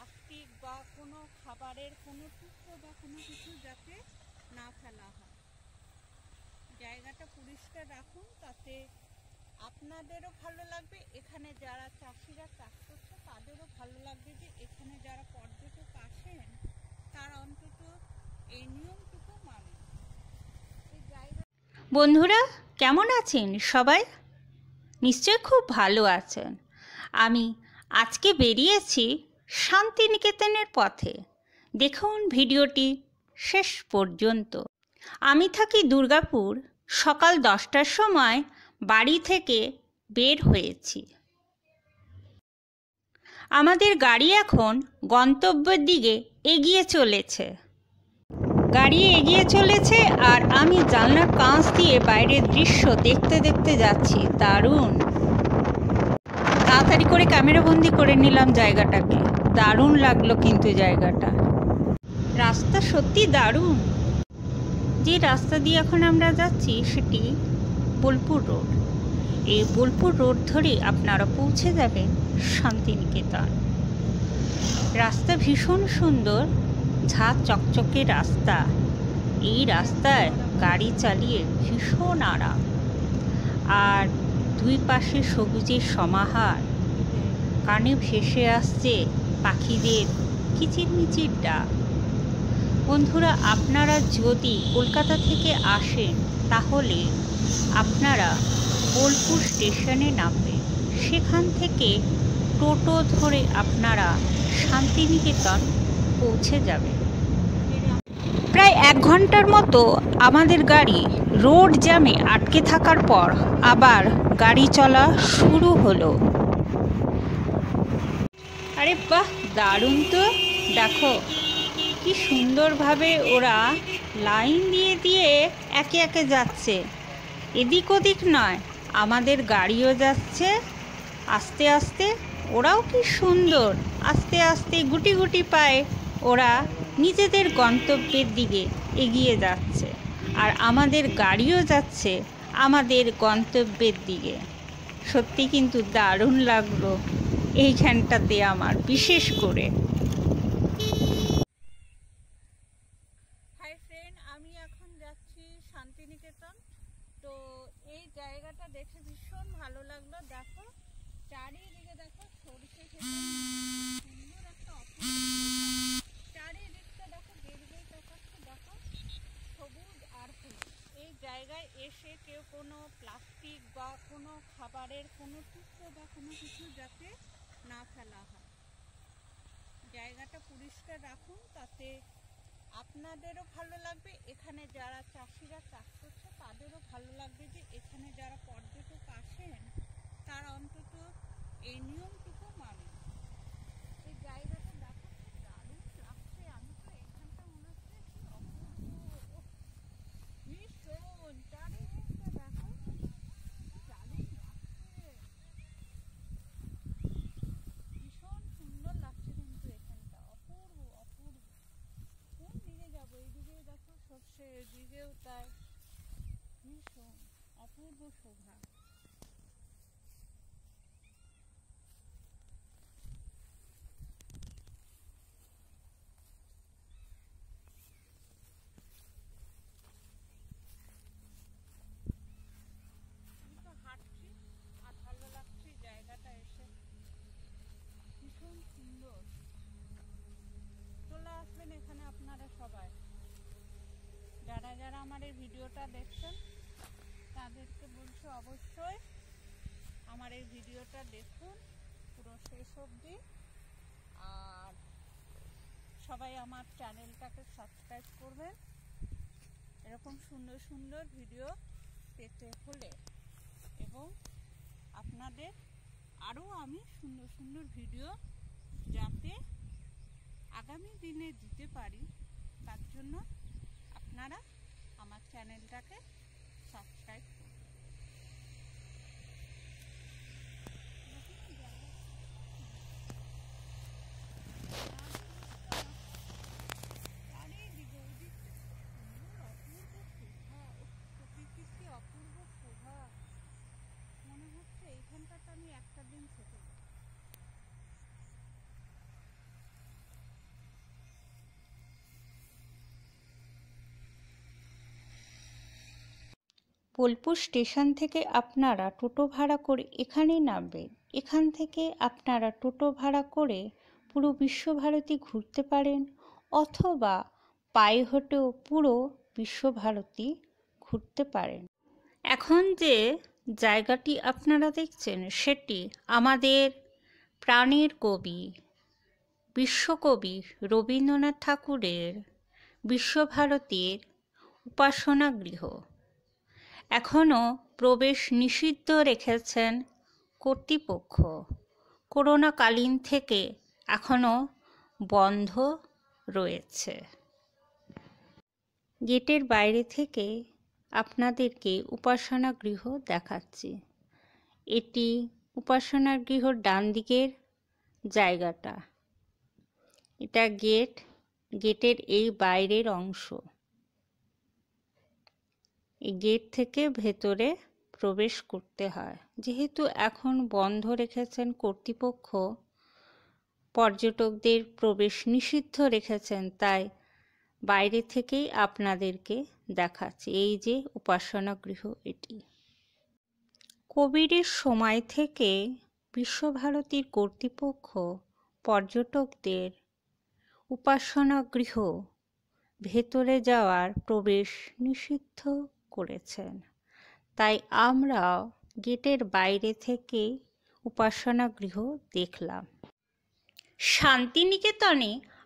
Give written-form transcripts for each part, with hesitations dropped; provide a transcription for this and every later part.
Plastic বা কোনো খাবারের কোনো টুকরো বা কোনো কিছু যাতে না ফেলা হয়। জায়গাটা পরিষ্কার রাখুন, তাতে আপনাদেরও ভালো লাগবে, এখানে যারা চাষিরা চাষ করছে তাদেরও ভালো লাগবে যে এখানে যারা পর্যটক আসেন তারা অন্তত এই নিয়মটুকু মানে। বন্ধুরা কেমন আছেন সবাই? নিশ্চয় খুব ভালো আছেন। আমি আজকে বেরিয়েছি শান্তিনিকেতনের পথে। দেখুন ভিডিওটি শেষ পর্যন্ত। আমি থাকি দুর্গাপুর। সকাল 10টার সময় বাড়ি থেকে বের হয়েছি। আমাদের গাড়ি এখন গন্তব্যের দিকে এগিয়ে চলেছে। গাড়ি এগিয়ে চলেছে আর আমি জানলার কাঁচ দিয়ে বাইরের দৃশ্য দেখতে দেখতে যাচ্ছি। দারুণ! তাড়াতাড়ি করে ক্যামেরাবন্দি করে নিলাম জায়গাটাকে। দারুণ লাগলো কিন্তু জায়গাটা। রাস্তা সত্যি দারুণ। যে রাস্তা দিয়ে এখন আমরা যাচ্ছি সেটি বোলপুর রোড। এই বোলপুর রোড ধরে আপনারা পৌঁছে যাবেন শান্তিনিকেতন। রাস্তা ভীষণ সুন্দর, ঝাঁ চকচকে রাস্তা। এই রাস্তায় গাড়ি চালিয়ে ভীষণ আরাম। আর দুই পাশে সবুজের সমাহার, কানে ভেসে আসছে পাখিদের কিচিরমিচির ডাক। বন্ধুরা আপনারা যদি কলকাতা থেকে আসেন তাহলে আপনারা বোলপুর স্টেশনে নামবেন। সেখান থেকে টোটো ধরে আপনারা শান্তিনিকেতন পৌঁছে যাবেন। প্রায় 1 ঘন্টার মতো আমাদের গাড়ি রোড জ্যামে আটকে থাকার পর আবার গাড়ি চলা শুরু হলো। আরে বাহ, দারুণ তো! দেখো কি সুন্দরভাবে ওরা লাইন দিয়ে দিয়ে একে একে যাচ্ছে। এদিক ওদিক নয়, আমাদের গাড়িও যাচ্ছে আস্তে আস্তে। ওরাও কি সুন্দর আস্তে আস্তে গুটি গুটি পায়ে ওরা নিজেদের গন্তব্যের দিকে এগিয়ে যাচ্ছে। আর আমাদের গাড়িও যাচ্ছে আমাদের গন্তব্যের দিকে। সত্যি কিন্তু দারুণ লাগলো এইখানটাতে আমার বিশেষ করে। হাই ফ্রেন্ড, আমি এখন যাচ্ছি শান্তিনিকেতন। তো এই জায়গাটা দেখে ভীষণ ভালো লাগলো। দেখো চারিদিকে, দেখো সরষে ক্ষেতের সুন্দর একটা চারিদিকটা দেখো বেরিয়ে দেখাচ্ছে, দেখো সবুজ আর ফুল। এই জায়গায় এসে কেউ কোনো প্লাস্টিক বা কোনো খাবারের কোনো টুকরো বা কোনো কিছু যাতে না ফেলা হয়। জায়গাটা পরিষ্কার রাখুন, তাতে আপনাদেরও ভালো লাগবে, এখানে যারা চাষিরা চাষ করছে তাদেরও ভালো লাগবে যে এখানে যারা পর্যটক আসেন তারা অন্তত এই নিয়মটুকু মানে। এই জায়গাটা দেখো দারুণ লাগছে। আমি তো এখানটা মনে হচ্ছে ভীষণ চারিদিকটা দেখো দারুণ লাগছে, ভীষণ সুন্দর লাগছে কিন্তু এখানটা অপূর্ব অপূর্ব। কোন দিকে যাবো? এইদিকে দেখো সর্ষে, এদিকেও তাই, ভীষণ অপূর্ব শোভা। আমি তো হাঁটছি আর ভালো লাগছে জায়গাটা এসে, ভীষণ সুন্দর। চলে আসবেন এখানে আপনারা সবাই। যারা যারা আমার এই ভিডিওটা দেখছেন তাদেরকে বলছি অবশ্যই আমার এই ভিডিওটা দেখুন পুরো শেষ অবধি। আর সবাই আমার চ্যানেলটাকে সাবস্ক্রাইব করবেন এরকম সুন্দর সুন্দর ভিডিও পেতে হলে, এবং আপনাদের আরও আমি সুন্দর সুন্দর ভিডিও যাতে আগামী দিনে দিতে পারি তার জন্য আপনারা আমার চ্যানেলটাকে সাবস্ক্রাইব করুন। অপূর্ব শোভা, মনে হচ্ছে এইখানটাতে আমি একটা দিন থেকে বোলপুর স্টেশন থেকে আপনারা টোটো ভাড়া করে এখানেই নামবেন। এখান থেকে আপনারা টোটো ভাড়া করে পুরো বিশ্বভারতী ঘুরতে পারেন, অথবা পায়ে হেঁটেও পুরো বিশ্বভারতী ঘুরতে পারেন। এখন যে জায়গাটি আপনারা দেখছেন সেটি আমাদের প্রাণের কবি, বিশ্বকবি রবীন্দ্রনাথ ঠাকুরের বিশ্বভারতীর উপাসনা গৃহ। এখনও প্রবেশ নিষিদ্ধ রেখেছেন কর্তৃপক্ষ। করোনাকালীন থেকে এখনও বন্ধ রয়েছে। গেটের বাইরে থেকে আপনাদেরকে উপাসনা গৃহ দেখাচ্ছি। এটি উপাসনা গৃহর ডান দিকের জায়গাটা। এটা গেটের এই বাইরের অংশ। এই গেট থেকে ভেতরে প্রবেশ করতে হয়। যেহেতু এখন বন্ধ রেখেছেন কর্তৃপক্ষ, পর্যটকদের প্রবেশ নিষিদ্ধ রেখেছেন, তাই বাইরে থেকেই আপনাদেরকে দেখাচ্ছি। এই যে উপাসনা গৃহ এটি। কোভিডের সময় থেকে বিশ্বভারতীর কর্তৃপক্ষ পর্যটকদের উপাসনা গৃহ ভেতরে যাওয়ার প্রবেশ নিষিদ্ধ করেছেন, তাই আমরাও গেটের বাইরে থেকে উপাসনা গৃহ দেখলাম। শান্তিনিকেতনে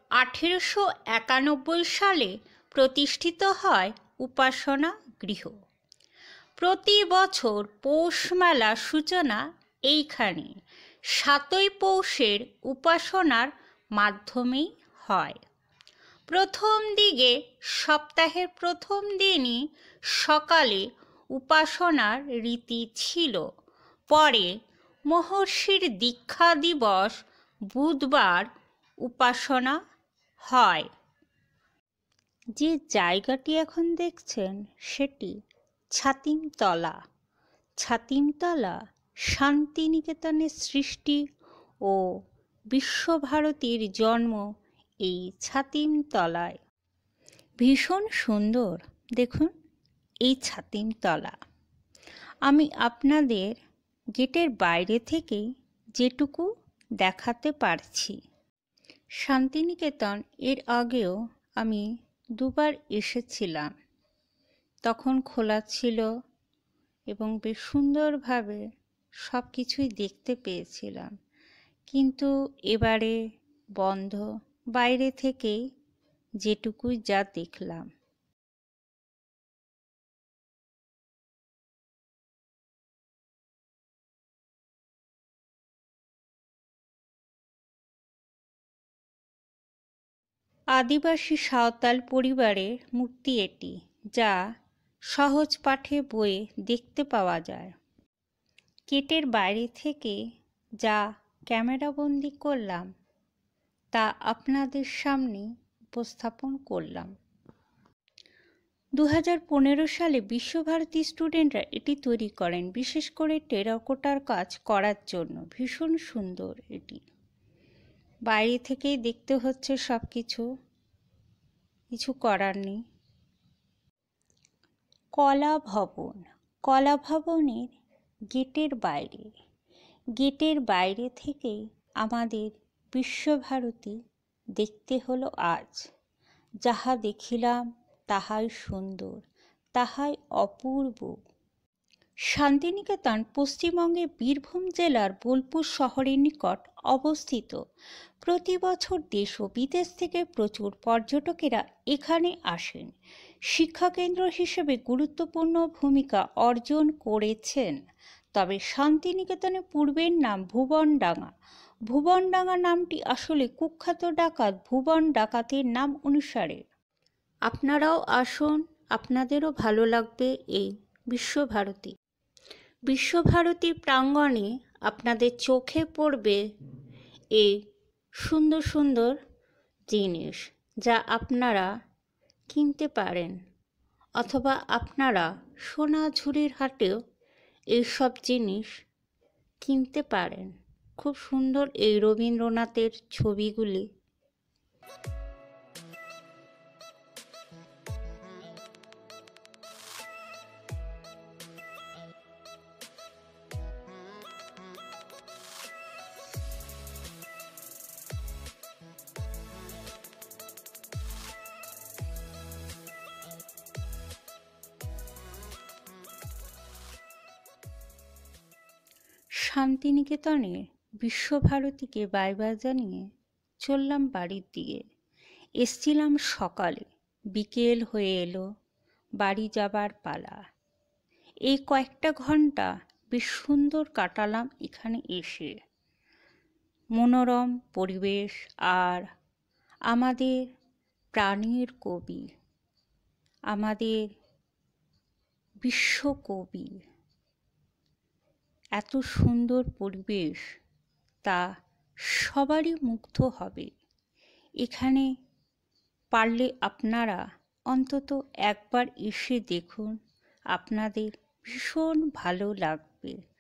1891 সালে প্রতিষ্ঠিত হয় উপাসনা গৃহ। প্রতি বছর পৌষ মেলার সূচনা এইখানে 7ই পৌষের উপাসনার মাধ্যমেই হয়। প্রথম দিকে সপ্তাহের প্রথম দিনই সকালে উপাসনার রীতি ছিল। পরে মহর্ষির দীক্ষা দিবস বুধবার উপাসনা হয়। যে জায়গাটি এখন দেখছেন সেটি ছাতিমতলা। ছাতিমতলা শান্তিনিকেতনের সৃষ্টি ও বিশ্বভারতীর জন্ম এই ছাতিমতলায়। ভীষণ সুন্দর, দেখুন এই ছাতিমতলা। আমি আপনাদের গেটের বাইরে থেকেই যেটুকু দেখাতে পারছি। শান্তিনিকেতন এর আগেও আমি দুবার এসেছিলাম, তখন খোলা ছিল এবং বেশ সুন্দরভাবে সব কিছুই দেখতে পেয়েছিলাম, কিন্তু এবারে বন্ধ। বাইরে থেকেই যেটুকুই যা দেখলাম। আদিবাসী সাঁওতাল পরিবারের মূর্তি এটি, যা সহজ পাঠে বইয়ে দেখতে পাওয়া যায়। গেটের বাইরে থেকে যা ক্যামেরাবন্দি করলাম তা আপনাদের সামনে উপস্থাপন করলাম। 2015 সালে বিশ্বভারতী স্টুডেন্টরা এটি তৈরি করেন, বিশেষ করে টেরাকোটার কাজ করার জন্য। ভীষণ সুন্দর এটি। বাইরে থেকেই দেখতে হচ্ছে সব কিছু, কিছু করার নেই। কলা ভবন। কলা ভবনের গেটের বাইরে থেকেই আমাদের বিশ্বভারতী দেখতে হলো আজ। যাহা দেখিলাম তাহাই সুন্দর, তাহাই অপূর্ব। শান্তিনিকেতন পশ্চিমবঙ্গের বীরভূম জেলার বোলপুর শহরের নিকট অবস্থিত। প্রতি বছর দেশ ও বিদেশ থেকে প্রচুর পর্যটকেরা এখানে আসেন। শিক্ষাকেন্দ্র হিসেবে গুরুত্বপূর্ণ ভূমিকা অর্জন করেছেন। তবে শান্তিনিকেতনের পূর্বের নাম ভুবনডাঙ্গা। ভুবনডাঙ্গা নামটি আসলে কুখ্যাত ডাকাত ভুবন ডাকাতের নাম অনুসারে। আপনারাও আসুন, আপনাদেরও ভালো লাগবে এই বিশ্বভারতী। বিশ্বভারতী প্রাঙ্গণে আপনাদের চোখে পড়বে এই সুন্দর সুন্দর জিনিস, যা আপনারা কিনতে পারেন, অথবা আপনারা সোনাঝুরির হাটেও এইসব জিনিস কিনতে পারেন। খুব সুন্দর এই রবীন্দ্রনাথের ছবিগুলি। শান্তিনিকেতনের বিশ্বভারতীকে বাই বাই জানিয়ে চললাম বাড়ির দিকে। এসছিলাম সকালে, বিকেল হয়ে এলো, বাড়ি যাবার পালা। এই কয়েকটা ঘন্টা বেশ সুন্দর কাটালাম এখানে এসে। মনোরম পরিবেশ আর আমাদের প্রাণের কবি, আমাদের বিশ্বকবি, এত সুন্দর পরিবেশ, তা সবারই মুগ্ধ হবে। এখানে পারলে আপনারা অন্তত একবার এসে দেখুন, আপনাদের ভীষণ ভালো লাগবে।